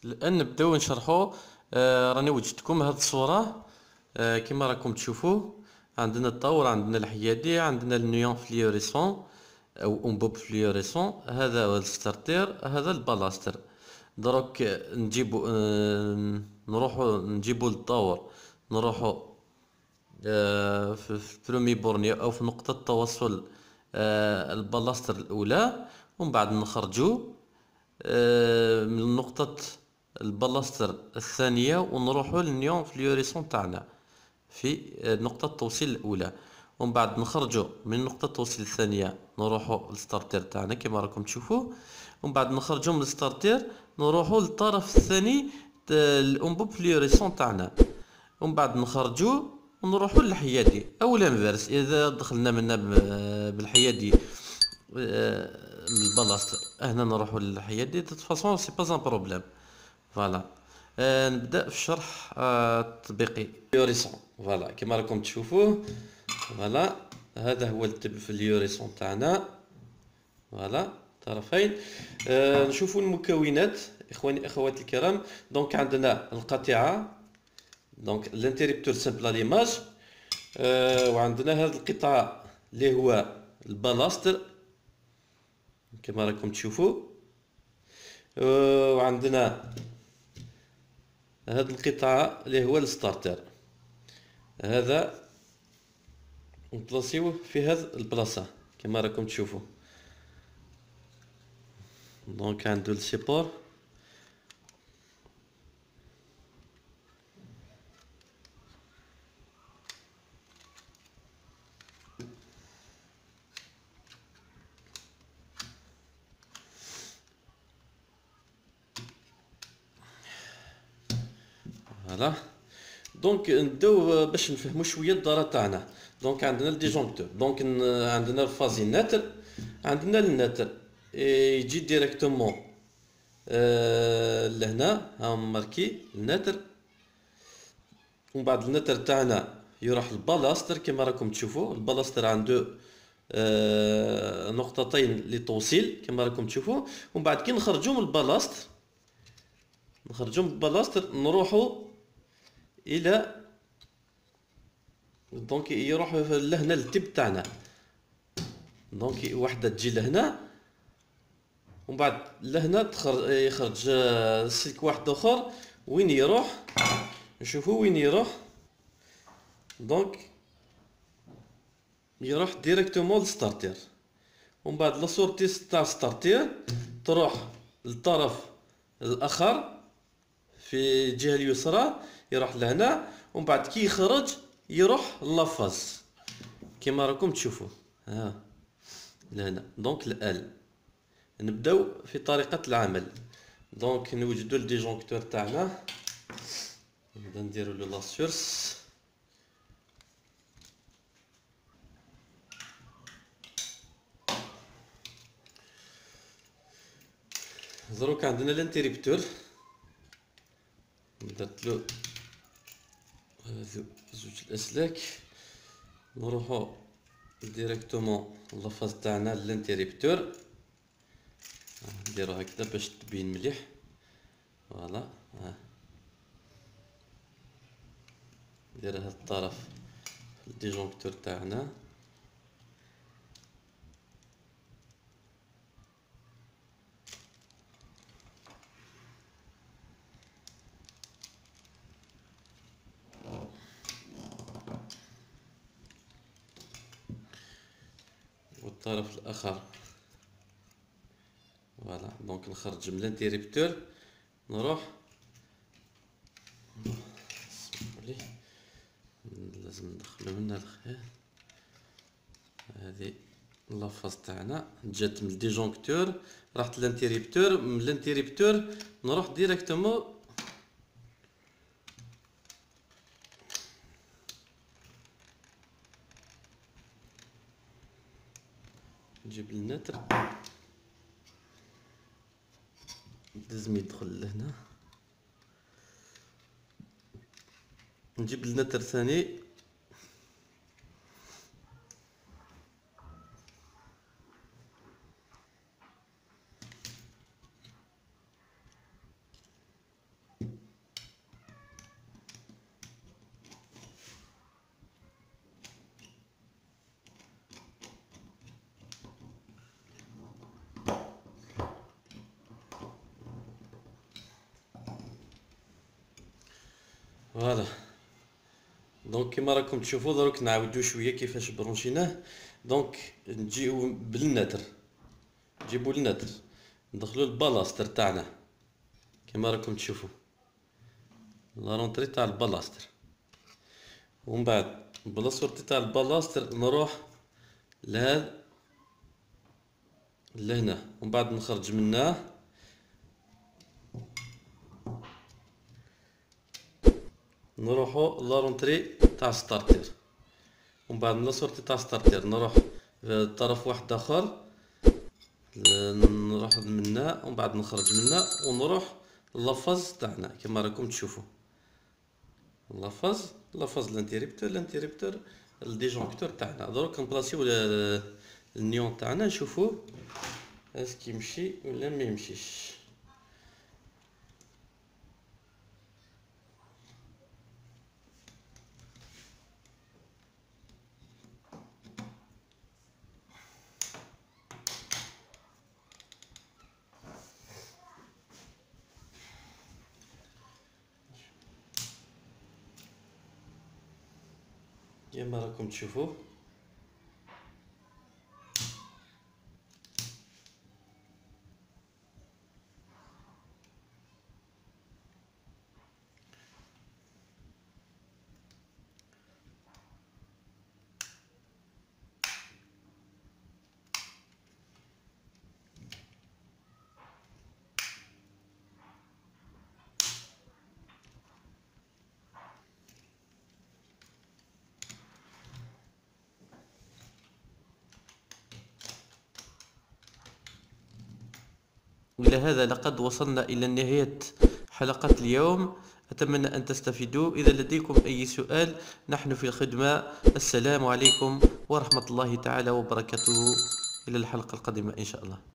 الآن نبداو نشرحو. راني وجدتكم هاد الصورة. كما راكم تشوفوا، عندنا الدور، عندنا الحيادي، عندنا النيون فليوريسون او انبوب فليوريسون. هذا هو الستارتير، هذا البلاستر. دروك نجيبو نروحو نجيبو للدور، نروحو في برومي بورنيو او في نقطة التوصل البلاستر الاولى، ومن بعد نخرجو من نقطة البلاستر الثانية ونروحو للنيون فليوريسون تاعنا في نقطة التوصيل الأولى، ومن بعد نخرجو من نقطة التوصيل الثانية نروحو للستارتير تاعنا كما راكم تشوفوا، ومن بعد نخرجو من الستارتير نروحو للطرف الثاني الأنبوب فليوريسون تاعنا، ومن بعد نخرجو ونروحو للحيادي او لانفيرس. اذا دخلنا منا بالحيادي بالبلاصه هنا نروحو للحيادي. دو فاصون سي با ان بروبليم. فوالا. نبدا في الشرح التطبيقي فليوريسون. فوالا كما راكم تشوفوه. فوالا هذا هو التب فليوريسون تاعنا. فوالا طرفين. نشوفوا المكونات اخواني اخواتي الكرام. دونك عندنا القاطعه، دونك الانتريبتور سامبل ليماج، وعندنا هذا القطعه اللي هو البلاستر كما راكم تشوفوا، وعندنا هذه القطعه اللي هو الستارتر. هذا نبلاصيوه في هذه البلاصه كما راكم تشوفوا. دونك عنده السيبور، فوالا. دونك نبداو باش نفهموا شويه الدارة تاعنا. دونك عندنا الديجونكتور، دونك عندنا الفازي الناتر، عندنا الناتر يجي ديريكتومون لهنا، ها ماركي الناتر، ومن بعد الناتر تاعنا يروح البلاستر كما راكم تشوفوا. البلاستر عنده نقطتين للتوصيل كما راكم تشوفوا، ومن بعد كي نخرجوا من البلاستر نروحوا الى، دونك يروح لهنا التب تاعنا. دونك وحده تجي لهنا، ومن بعد لهنا يخرج سلك واحد اخر. وين يروح؟ نشوفوا وين يروح. دونك يروح ديريكتومون للستارتير، ومن بعد لا سورتي تاع ستارتير تروح للطرف الاخر في الجهه اليسرى، يروح لهنا، ومن بعد كي يخرج يروح لافاز كما راكم تشوفوا ها لهنا. دونك الآن نبداو في طريقة العمل. دونك نوجدو الديجونكتور تاعنا، نبدا نديرو له لا سورس. دروك عندنا الانتريبتور، درت له هذو زوج الاسلاك. نروحو ديريكتومون لافاز تاعنا للانتريبتور، نديرو هكذا باش تبين مليح. فوالا ندير هاد الطرف في الديجونكتور تاعنا. والطرف الاخر. فوالا دونك نخرج من الانتريبتور، نروح لازم ندخلو منها الخير. هذه لافاز تاعنا جات من الديجونكتور، راحت للانتريبتور، من الانتريبتور نروح ديريكتومون نجيب النتر، لازم يدخل لهنا. نجيب النتر ثاني، فوالا. دونك كيما راكم تشوفوا دروك نعاودو شويه كيفاش برونشيناه. دونك نجيو بالنتر، نجيبو النتر ندخلو البلاستر تاعنا كيما راكم تشوفوا لا رونتري تاع البلاستر. ومن بعد بلا سورتي تاع البلاستر نروح لهذا لهنا، ومن بعد نخرج منه نروحو لا رونتري تاع ستارتر. ومن بعد من لا سورتي تاع ستارتر نروح طرف واحد اخر، نروح منها ومن بعد نخرج منها ونروح لافاز تاعنا كما راكم تشوفوا. لافاز الانتيريبتور الديجونكتور تاعنا. دروك نبلاصيو النيون تاعنا نشوفوه اسكي يمشي ولا ما يمشيش. كما راكم تشوفوا إلى هذا لقد وصلنا إلى نهاية حلقة اليوم. أتمنى أن تستفيدوا. إذا لديكم أي سؤال نحن في الخدمة. السلام عليكم ورحمة الله تعالى وبركاته. إلى الحلقة القادمة إن شاء الله.